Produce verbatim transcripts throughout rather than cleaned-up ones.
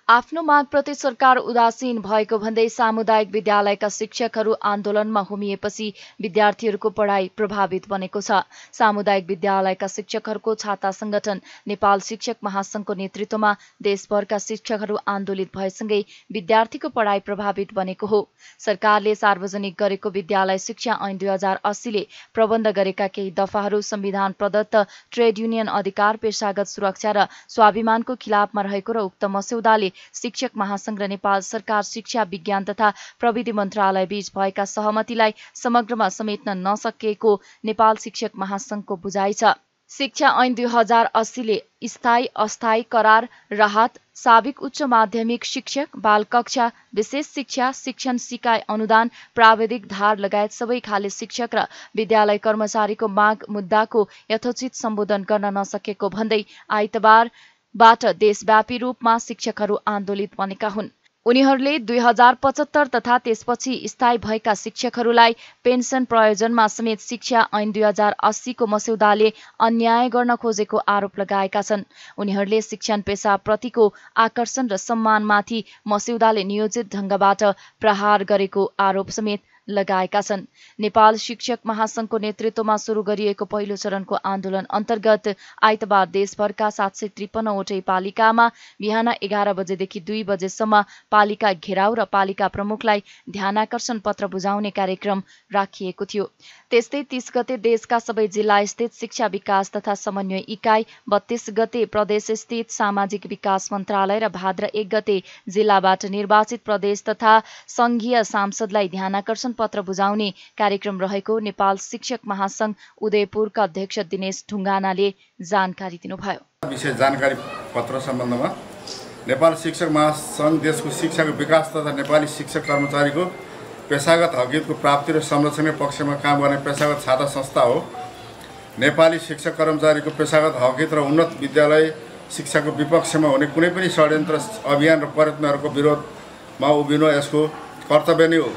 आफ्नो मागप्रति सरकार उदासीन भएको भन्दै सामुदायिक विद्यालयका शिक्षकहरू आन्दोलनमा होमिएपछि विद्यार्थीहरूको पढाइ प्रभावित बनेको छ। सामुदायिक विद्यालयका शिक्षकहरूको छाता संगठन नेपाल शिक्षक महासंघको नेतृत्वमा देशभरका शिक्षकहरू आन्दोलित भएसँगै विद्यार्थीको पढाइ प्रभावित बनेको हो। सरकारले सार्वजनिक गरेको विद्यालय शिक्षा ऐन दुई हजार अस्सीले प्रबन्ध गरेका केही दफाहरू संविधान प्रदत्त ट्रेड युनियन अधिकार, पेशागत सुरक्षा र स्वाभिमानको खिलाफमा रहेको र उक्त मस्यौदाले शिक्षक महासंघ र नेपाल सरकार शिक्षा विज्ञान तथा प्रविधि मन्त्रालय बीच भएका सहमतिलाई समग्रमा समेट्न नसकेको नेपाल शिक्षक महासंघको बुझाइ छ। शिक्षा ऐन दुई हजार अस्सीले स्थायी अस्थायी करार, राहत, साबिक उच्च माध्यमिक शिक्षक, बाल कक्षा, विशेष शिक्षा, शिक्षण सिकाइ अनुदान, प्राविधिक धार लगायत सबै खाले शिक्षक र विद्यालय कर्मचारीको माग मुद्दाको यथोचित सम्बोधन गर्न नसकेको भन्दै आइतबारबाट देशव्यापी रूपमा शिक्षकहरू आन्दोलित बनेका हुन्। उनीहरूले दुई हजार पचहत्तर तथा त्यसपछि स्थायी भएका शिक्षकहरूलाई पेन्सन प्रयोजनमा समेत शिक्षा ऐन दुई हजार अस्सीको मस्यौदाले अन्याय गर्न खोजेको आरोप लगाएका छन्। उनीहरूले शिक्षण पेसाप्रतिको आकर्षण र सम्मानमाथि मस्यौदाले नियोजित ढङ्गबाट प्रहार गरेको आरोप समेत लगाएका छन्। नेपाल शिक्षक महासंघको नेतृत्वमा सुरु गरिएको पहिलो चरणको आन्दोलन अन्तर्गत आइतबार देशभरका सात सय त्रिपन्नवटै पालिकामा बिहान एघार बजेदेखि दुई बजेसम्म पालिका घेराउ र पालिका प्रमुखलाई ध्यानाकर्षण पत्र बुझाउने कार्यक्रम राखिएको थियो। त्यस्तै तीस गते देशका सबै जिल्ला स्थित शिक्षा विकास तथा समन्वय इकाइ, बत्तीस गते प्रदेश स्थित सामाजिक विकास मन्त्रालय र भाद्र एक गते जिल्लाबाट निर्वाचित प्रदेश तथा संघीय सांसदलाई ध्यानाकर्षण पत्र बुझाउने कार्यक्रम रहेको नेपाल शिक्षक महासंघ उदयपुरका अध्यक्ष दिनेश ढुङ्गानाले जानकारी दिनुभयो। विशेष जानकारी पत्र सम्बन्धमा नेपाल शिक्षक महासंघ देशको शिक्षाको विकास तथा नेपाली शिक्षक कर्मचारीको पेशागत हकहितको प्राप्ति र संरक्षणकै पक्षमा काम गर्ने पेशागत छाता संस्था हो। नेपाली शिक्षक कर्मचारीको पेशागत हकहित र उन्नत विद्यालय शिक्षाको विपक्षमा हुने कुनै पनि षड्यन्त्र अभियान र प्रयत्नहरूको विरोधमा उभिनु यसको कर्तव्य नै हो।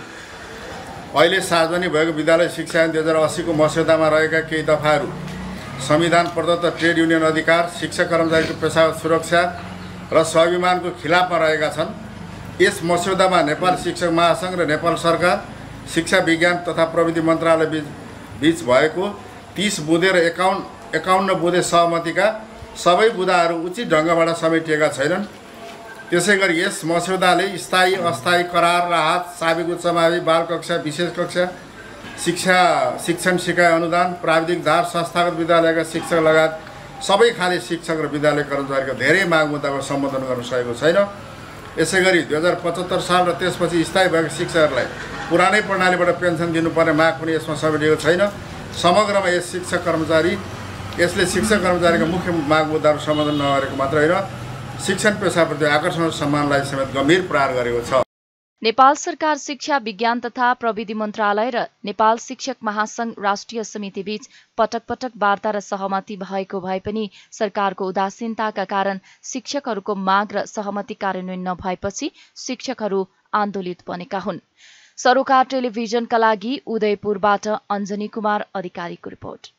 अहिले सार्वजनिक भएको विद्यालय शिक्षा ऐन दुई हजार अस्सीको मस्यौदामा रहेका केही दफाहरू संविधान प्रदत्त ट्रेड युनियन अधिकार, शिक्षक कर्मचारीको पेशागत सुरक्षा र स्वाभिमानको खिलाफमा रहेका छन्। यस मस्यौदामा नेपाल शिक्षक महासंघ र नेपाल सरकार शिक्षा विज्ञान तथा प्रविधि मन्त्रालय बीच बीच भएको तीस बुँदे र एकाउन्न एकाउन्न बुँदे सहमतिका सबै बुँदाहरू उचित ढङ्गबाट समेटिएका छैनन्। त्यसै गरी यस मस्यौदाले स्थायी अस्थायी करार, राहत, साबिक उच्च माध्यमिक, बाल कक्षा, विशेष कक्षा, शिक्षा शिक्षण सिकाइ अनुदान, प्राविधिक धार, संस्थागत विद्यालयका शिक्षक लगायत सबै खाले शिक्षक र विद्यालय कर्मचारीका धेरै माग मुद्दाको सम्बोधन गर्न सकेको छैन। यसै गरी दुई हजार पचहत्तर साल र त्यसपछि स्थायी भएका शिक्षकहरूलाई पुरानै प्रणालीबाट पेन्सन दिनुपर्ने माग पनि यसमा समेटिएको छैन। समग्रमा यस शिक्षक कर्मचारी यसले शिक्षक कर्मचारीका मुख्य माग मुद्दाहरू सम्बोधन नगरेको मात्र होइन, शिक्षण पेसाप्रति आकर्षण र सम्मानलाई समेत गम्भीर प्रहार गरेको छ। नेपाल सरकार शिक्षा विज्ञान तथा प्रविधि मन्त्रालय र नेपाल शिक्षक महासंघ राष्ट्रिय समिति बीच पटक पटक वार्ता र सहमति भएको भए पनि सरकारको उदासीनताका कारण शिक्षकहरूको माग र सहमति कार्यान्वयन नभएपछि शिक्षकहरू आन्दोलित बनेका हुन्। सरोकार टेलिभिजनका लागि उदयपुरबाट अञ्जनी कुमार अधिकारीको रिपोर्ट।